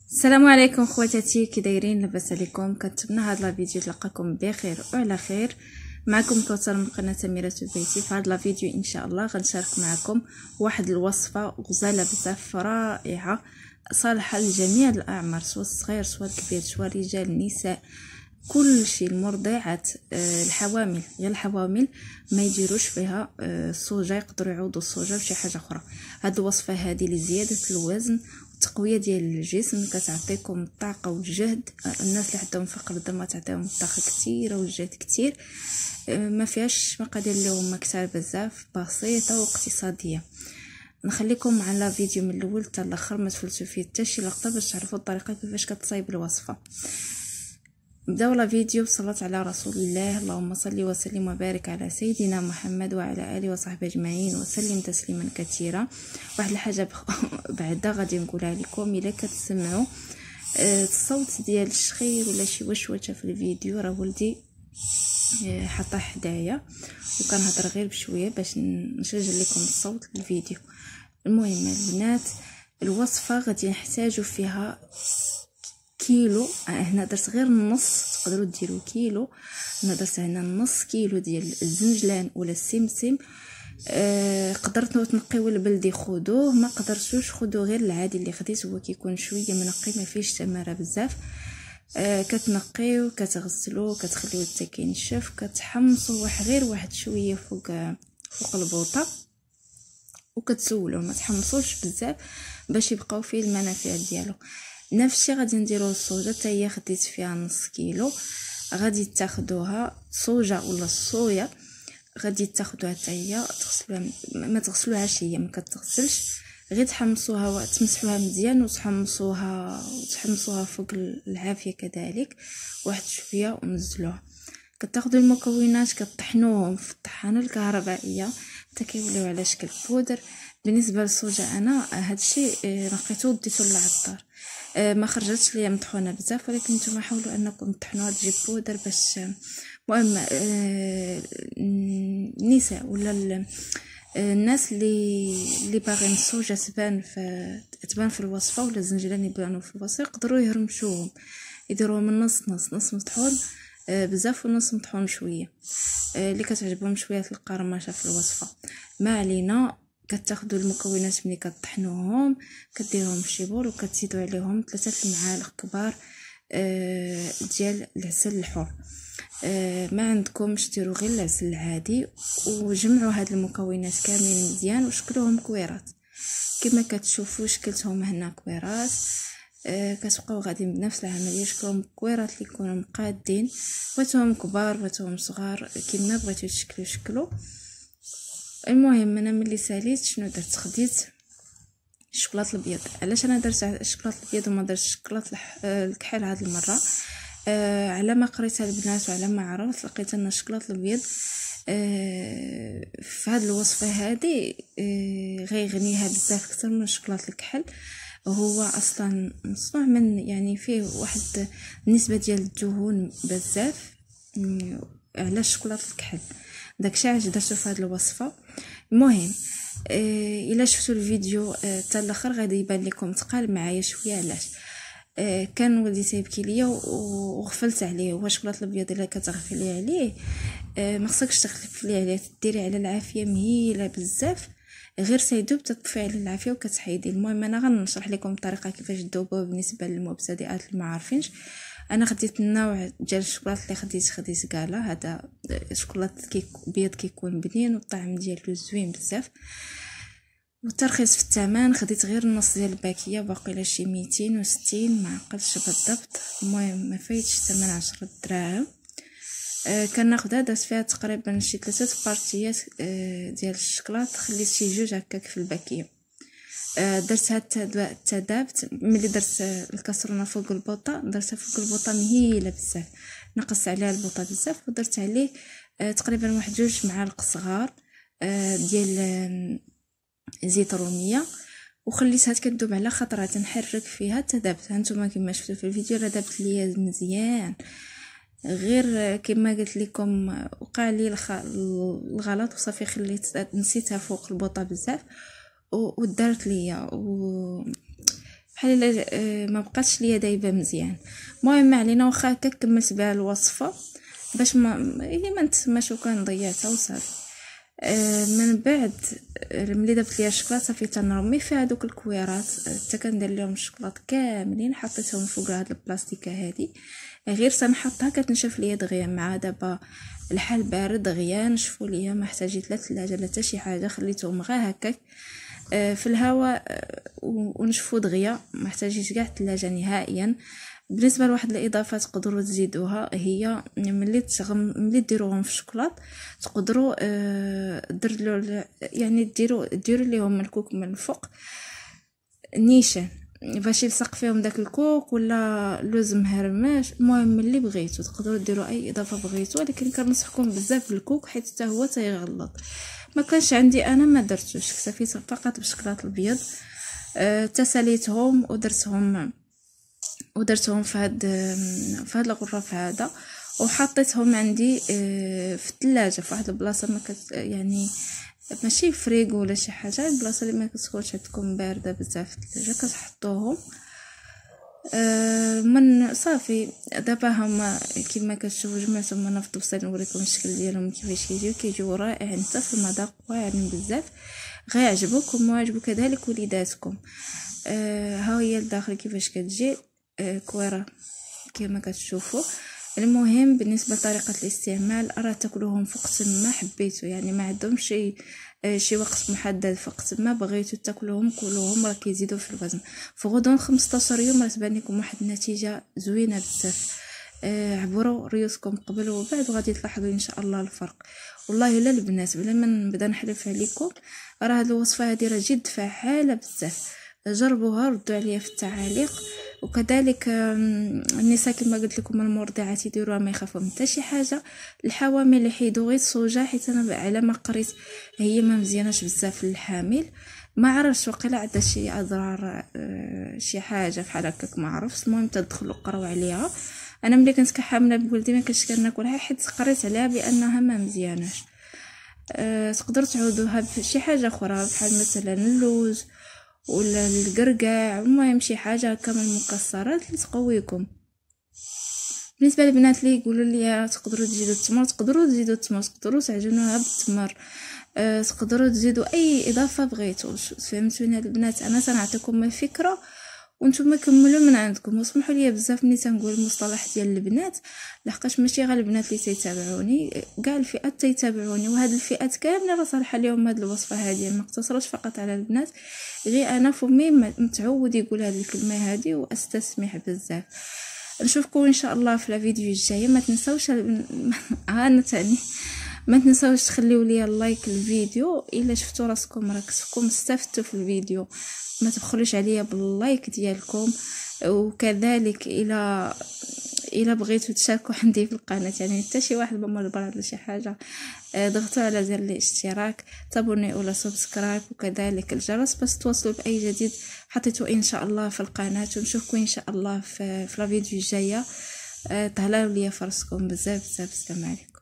السلام عليكم خواتاتي، كي دايرين؟ لاباس عليكم؟ كنتمنى هذا الفيديو تلقاكم بخير وعلى خير. معكم كوثر من قناه اميره بيتي. في هذا الفيديو ان شاء الله غنشارك معكم واحد الوصفه غزاله بزاف رائعه، صالحه لجميع الاعمار، سواء الصغير سواء الكبير سواء رجال نساء، كل شيء. المرضعات، الحوامل، غير الحوامل ما يديروش فيها الصوجه، يقدروا يعوضوا الصوجه بشي حاجه اخرى. هذه الوصفه هذه لزياده الوزن والتقويه ديال الجسم، كتعطيكم الطاقه والجهد. الناس اللي عندهم فقر الدم تعطيهم الطاقه كثيره والجهد كثير. ما فيهاش مقادير اللي هما كثار بزاف، بسيطه واقتصاديه. نخليكم على فيديو من الاول حتى الاخر، ما تفلتوا فيه حتى شي لقطه باش تعرفوا الطريقه كيفاش كتصايب الوصفه. نبداو لا فيديو بصلاه على رسول الله. اللهم صل وسلم وبارك على سيدنا محمد وعلى اله وصحبه اجمعين وسلم تسليما كثيرا. واحد الحاجه بعدا غادي نقولها لكم، الا كتسمعوا الصوت ديال الشخير ولا شي وشوشه في الفيديو، راه ولدي حطاه حدايا وكنهضر غير بشويه باش نسجل لكم الصوت للفيديو. المهم البنات، الوصفه غادي نحتاجوا فيها كيلو. هنا درت غير النص، تقدروا ديروا كيلو. انا درت هنا نص كيلو ديال الزنجلان ولا السمسم. قدرتوا تنقيوا البلدي خذوه، ما قدرتوش خذوا غير العادي اللي خديت، هو كيكون شويه منقي ما فيهش تماره بزاف. كتنقيو كتغسلوه كتخليوه حتى كينشف، كتحمصوا غير واحد شويه فوق البوطه وكتسولوه. ما تحمصوش بزاف باش يبقاو فيه المنافع ديالو. نفس الشيء غادي نديرو الصوجه، حتى هي خديت فيها نص كيلو. غادي تاخدوها صوجه ولا الصويا، غادي تاخدوها حتى هي تغسلوها. ما تغسلوهاش، هي ما كتغسلش، غير تحمصوها وتمسحوها مزيان وتحمصوها فوق العافيه كذلك واحد شويه ونزلوها. كتاخدوا المكونات كطحنوهم في الطحانه الكهربائيه حتى كيوليو على شكل بودر. بالنسبه للصوجه انا هادشي نقيته وديته للعطار، ما خرجتش ليا مطحونه بزاف، ولكن نتوما حاولوا انكم تطحنوها تجي بودر باش المهم النساء ولا الناس اللي باغيين الصوجه تبان في الوصفه، ولا الزنجلان يبانوا في الوصفه، يقدروا يهرمشوهم، يديروهم من نص مطحون بزاف ونص مطحون شويه، اللي كتعجبهم شويه القرمشه في الوصفه. ما علينا، كتاخذوا المكونات ملي كطحنوهم كديروهم في شي بول وكتزيدوا عليهم 3 معالق كبار ديال العسل الحر. ما عندكمش ديروا غير العسل العادي، وجمعوا هاد المكونات كاملين مزيان وشكلوهم كويرات كما كتشوفوا. شكلتهم هنا كويرات، كتبقاو غادي بنفس العمليه شكلهم كويرات اللي يكونوا مقادين، بغيتوهم كبار بغيتوهم صغار كما بغيتو شكلوا. المهم انا ملي ساليت شنو درت، خديت الشوكولاط الابيض. علاش انا درت الشوكولاط الابيض وما درتش الشوكولاط الكحل هذه المره؟ على ما قريتها البنات وعلى ما عرفت لقيت ان الشوكولاط الابيض في هذه الوصفه هذه غيغنيها بزاف اكثر من الشوكولاط الكحل. هو اصلا مصنوع من، يعني فيه واحد النسبه ديال الدهون بزاف على الشوكولاط الكحل. داكشي علاش درتو في هذه الوصفه. المهم الا شفتوا الفيديو حتى الاخر غادي يبان لكم ثقال معايا شويه. علاش؟ كان ولدي تيبكي ليا وغفلت عليه. هو الشوكولاط الابيض الا كتغفلي عليه ما خصكش تغفلي عليه، ديري على العافيه مهيله بزاف، غير سيدوب تطفي على العافيه وكتحيدي. المهم انا غنشرح لكم الطريقه كيفاش تذوبوه بالنسبه للمبتدئات اللي ما عارفينش. انا خديت النوع ديال الشوكولاط اللي خديت كالا. هذا الشوكولاط بيض كيكون بنين والطعم ديالو زوين بزاف. والترخيص في الثمن خديت غير النص ديال الباكيه، باقي لا شي 260 ما عقلتش بالضبط. المهم ما فايتش الثمن 10 دراهم. كناخذها درت فيها تقريبا شي 3 بارتيات ديال الشوكولاط، خليت شي 2 هكاك في الباكيه. درتها تذابت. ملي درت الكاسرونه فوق البوطه درتها فوق البوطه مهيله بزاف، نقصت عليها البوطه بزاف ودرت عليه تقريبا 1-2 معالق صغار ديال زيت روميه، وخليتها كتذوب على خطرات. نحرك فيها تذابت. هانتوما كما شفتوا في الفيديو راه دابت ليا مزيان، غير كما قلت لكم وقع لي الغلط وصافي خليت نسيتها فوق البوطه بزاف ودارت ليا بحال ما بقاتش ليا دايبه مزيان. المهم ما علينا، واخا هكا كملت بها الوصفه باش ما نتسماش وكان ضيعتها وصافي. من بعد ملي درت ليا الشكلاط صافي تنرمي فيها دوك الكويرات، حتى كندير لهم الشكلاط كاملين حطيتهم فوق هاد البلاستيكه هادي، غير تنحطها كتنشف ليا دغيا. مع دابا الحال بارد دغيا نشفوا ليا، ما احتاجيت لا ثلاجه لا حتى شي حاجه، خليتهم غير هكاك في الهواء ونشفوا دغيا، ما احتاجيش كاع الثلاجه نهائيا. بالنسبه لواحد الاضافات تقدروا تزيدوها، هي ملي ديروهم في الشوكولاط تقدروا ديروا يعني ديروا ليهم الكوك من الفوق نيشان باش يلصق فيهم داك الكوك، ولا لوز مهرمش. المهم اللي بغيتو تقدروا ديروا اي اضافه بغيتو، ولكن كنصحكم بزاف بالكوك حيت حتى هو تيغلط. ما كانش عندي انا ما درتوش، اكتفيت فقط بالشكلاط الابيض. تساليتهم ودرتهم في هاد الغرف هذا، وحطيتهم عندي في الثلاجه في واحد البلاصه ما يعني ماشي فريغو ولا شي حاجه، البلاصه اللي ما كتكونش عندكم بارده بزاف في الثلاجه كتحطوهم. من صافي دابا هما كما كتشوفوا جمعتهم انا في الطبسيل، نوريكم الشكل ديالهم كيفاش كيجيو رائعين حتى في المذاق، واعرين بزاف، غيعجبوكم ويعجبوا كذلك وليداتكم. ها هي الداخل كيفاش كتجي كويره كما كتشوفوا. المهم بالنسبه لطريقه الاستعمال، راه تاكلوهم في وقت ما حبيتوا، يعني ما عندهمش شي وقت محدد، في وقت ما بغيتوا تاكلوهم كلوهم، راه كيزيدوا في الوزن. في غضون 15 يوم راه تبان لكم واحد النتيجه زوينه بزاف. عبروا ريوسكم قبل وبعد وغادي تلاحظوا ان شاء الله الفرق. والله الا البنات بلا ما نبدا نحلف عليكم، راه هذه الوصفه هذه راه جد فعاله بزاف. جربوها ردوا عليا في التعاليق. وكذلك النساء كما قلت لكم المرضعات يديروها ما يخافوا من حتى شي حاجه. الحوامل يحيدوا غير الصوجه، حيت انا على ما قريت هي ما مزياناش بزاف للحامل. ما عرفتش وقيلا عندها شي اضرار شي حاجه بحال هكاك ما عرفتش. المهم تدخلوا قراو عليها. انا ملي كنت كحامله بولدي ما كنتش كناكلها حيت قريت عليها بانها ما مزياناش. تقدروا تعوضوها بشي حاجه اخرى بحال مثلا اللوز ولا القرقاع، المهم شي حاجه هكا من المكسرات اللي تقويكم. بالنسبه للبنات اللي يقولوا لي تقدروا تزيدوا التمر، تقدروا تعجنوها بالتمر، تقدروا تزيدوا اي اضافه بغيتوا. فهمتوني البنات؟ انا سنعطيكم الفكره وانتم كملوا من عندكم. واسمحوا لي بزاف ملي تنقول المصطلح ديال البنات، لحقاش ماشي غير البنات اللي تيتابعوني، كاع الفئات تيتابعوني، وهاد الفئات كامله راه صالحه ليهم هاد الوصفه هذه، ما اقتصرش فقط على البنات. غير انا فمي متعود يقول هاد الكلمه هذه واستسمح بزاف. نشوفكم ان شاء الله في الفيديو الجاي. ما تنساوش انا تاني ما تنساوش تخليوا لي اللايك للفيديو الا شفتوا راسكم راكم استفدتوا في الفيديو. ما تبخلوش عليا باللايك ديالكم، وكذلك الى بغيتوا تشاركوا عندي في القناه، يعني حتى شي واحد بمجبر ولا شي حاجه، ضغطوا على زر الاشتراك، تابوني ولا سبسكرايب، وكذلك الجرس باش توصلوا باي جديد حطيته ان شاء الله في القناه. ونشوفكم ان شاء الله في الفيديو الجايه. تهلاو ليا فرسكم بزاف بزاف. السلام عليكم.